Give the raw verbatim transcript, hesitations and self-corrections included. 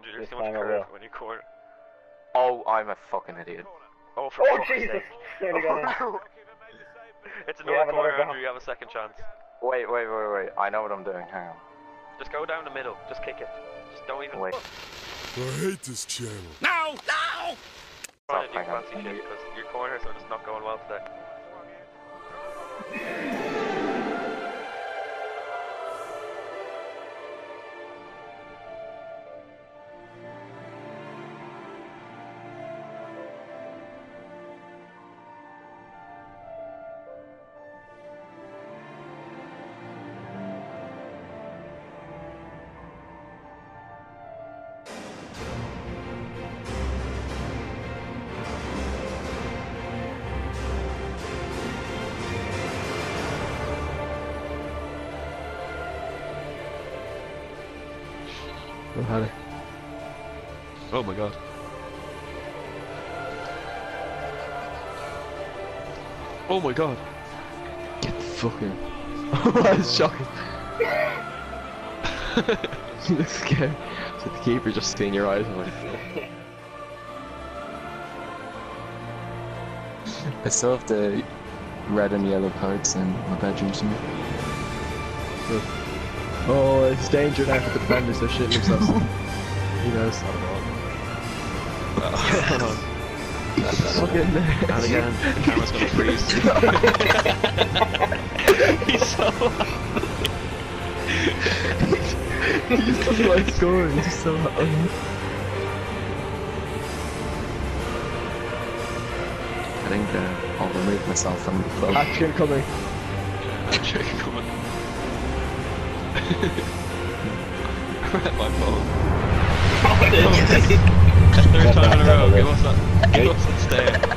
Andrew, there's This too much time I curve will. when you corner. Oh, I'm a fucking idiot. Oh, for Oh fuck's Jesus! sake. Nearly got in. Oh, no. It's We another have another corner, block. Andrew, you have a second chance. Wait, wait, wait, wait. I know what I'm doing. Hang on. Just go down the middle, just kick it. Just don't even... Wait. I hate this channel. No! No! Trying to do Stop, hang on. fancy shit, because your corners are just not going well today. Oh, had it. Oh my god. Oh my god. Get the fuck in. Oh, that's shocking. Looks scary. So the keeper just seeing your eyes. I'm like, I still have the red and yellow cards in my bedroom somewhere. oh, it's danger now for the defenders. They're shitting themselves. He knows. Fucking. And again, the camera's gonna freeze. He's so He just doesn't like scoring. He's just so happy. I think uh, I'll remove myself from the club. Action coming. Check coming. My phone. Oh, it is. Third time in a row, Get give us that, give us that stay.